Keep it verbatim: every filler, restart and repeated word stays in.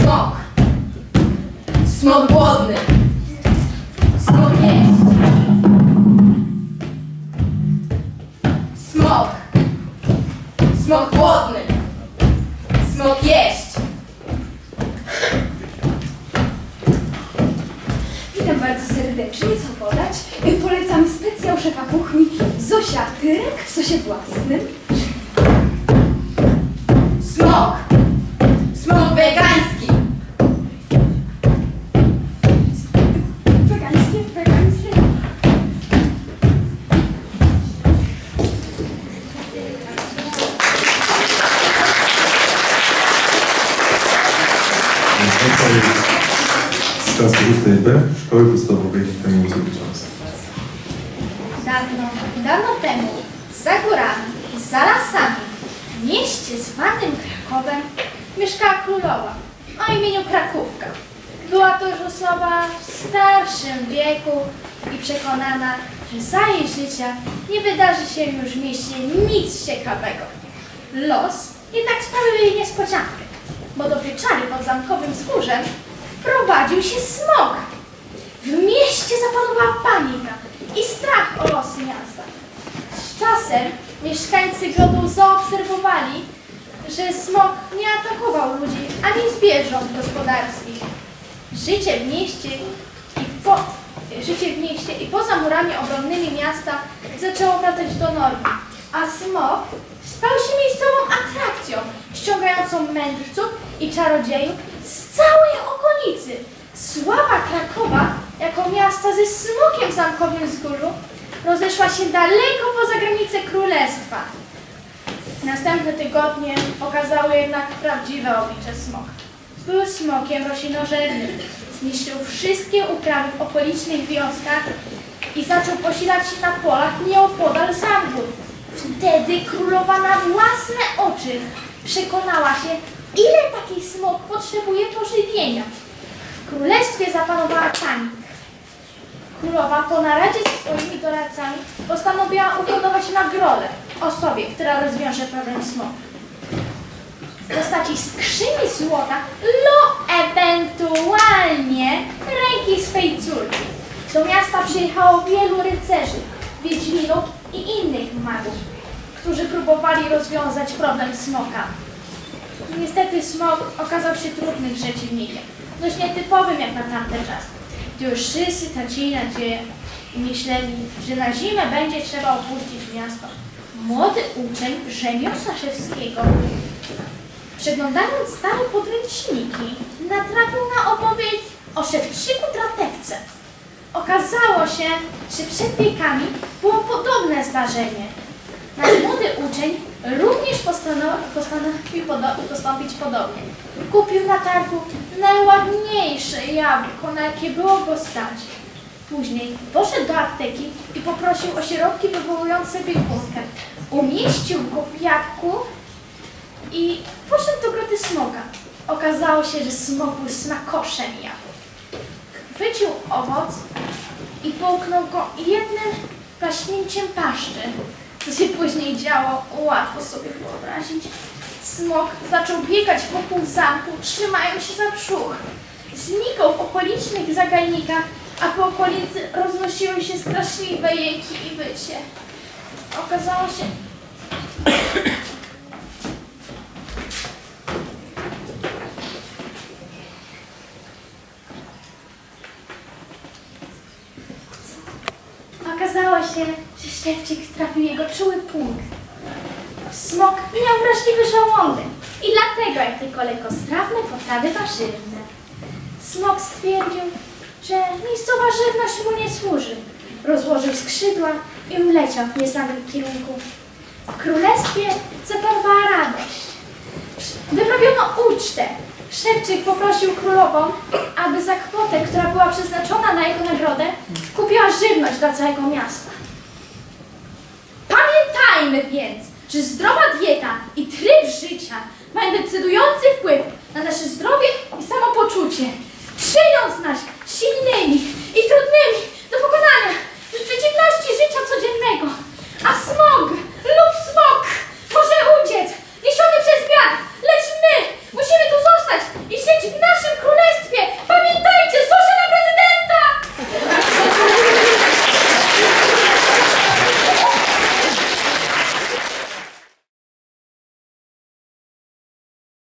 Smok. Smok głodny. Smok jeść. Smok. Smok głodny. Smok jeść. Witam bardzo serdecznie, co podać? Polecam specjał szefa kuchni Zosia Tyrek w sosie własnym. Smok. Smok wegański. Wegańskie, wegańskie. Z klasy szóstej B Szkoły Podstawowej Kamienicy Buczanskiej. Dawno, dawno temu, za górami, za lasami, w mieście zwanym Krakowem, mieszkała królowa o imieniu Krakówka. Była to już osoba w starszym wieku i przekonana, że za jej życia nie wydarzy się już w mieście nic ciekawego. Los jednak sprawił jej niespodziankę, bo do pieczary pod zamkowym wzgórzem wprowadził się smok. W mieście zapanowała panika i strach o losy miasta. Z czasem mieszkańcy grodu zaobserwowali, że smok nie atakował ludzi ani zwierząt gospodarskich. Życie w mieście i po, życie w mieście i poza murami obronnymi miasta zaczęło wracać do normy, a smok stał się miejscową atrakcją, ściągającą mędrców i czarodziejów z całej okolicy. Sława Krakowa jako miasta ze smokiem w zamkowym wzgórzu rozeszła się daleko poza granice królestwa. Następne tygodnie okazały jednak prawdziwe oblicze smoka. Był smokiem roślinożernym, zniszczył wszystkie uprawy w okolicznych wioskach i zaczął posilać się na polach nieopodal zamku. Wtedy królowa na własne oczy przekonała się, ile taki smok potrzebuje pożywienia. W królestwie zapanowała panika. Królowa po naradzie ze swoimi doradcami postanowiła uhodować nagrodę osobie, która rozwiąże problem smoka. W postaci skrzyni złota lub ewentualnie ręki swej córki. Do miasta przyjechało wielu rycerzy, wiedźminów i innych magów, którzy próbowali rozwiązać problem smoka. Niestety smok okazał się trudnym przeciwnikiem, dość nietypowym jak na tamten czas, gdy już wszyscy tracili nadzieję i myśleli, że na zimę będzie trzeba opuścić miasto. Młody uczeń rzemiosła szewskiego, przeglądając stare podręczniki, natrafił na opowieść o szewczyku Dratewce. Okazało się, że przed wiekami było podobne zdarzenie. Nasz młody uczeń również postanowił, postanowił podo postąpić podobnie. Kupił na targu najładniejsze jabłko, na jakie było go stać. Później poszedł do apteki i poprosił o środki wywołujące biegunkę. Umieścił go w jabłku i poszedł do groty smoka. Okazało się, że smok był smakoszem jabłek. Chwycił owoc i połknął go jednym plaśnięciem paszczy. Co się później działo, łatwo sobie wyobrazić. Smok zaczął biegać wokół zamku, trzymając się za brzuch. Znikał w okolicznych zagajnikach, a po okolicy roznosiły się straszliwe jęki i wycie. Okazało się... Okazało się, że szewczyk trafił jego czuły punkt. Smok miał wrażliwy żołądek i dlatego jak tylko lekkostrawne potrawy warzywne. Smok stwierdził, że miejscowa żywność mu nie służy. Rozłożył skrzydła i uleciał w nieznanym kierunku. W królestwie zapanowała radość. Wyprawiono ucztę. Szewczyk poprosił królową, aby za kwotę, która była przeznaczona na jego nagrodę, kupiła żywność dla całego miasta. Pamiętajmy więc, że zdrowa dieta i tryb życia mają decydujący wpływ na nasze zdrowie i samopoczucie, czyniąc nas silnymi i trudnymi do pokonania, w przeciwności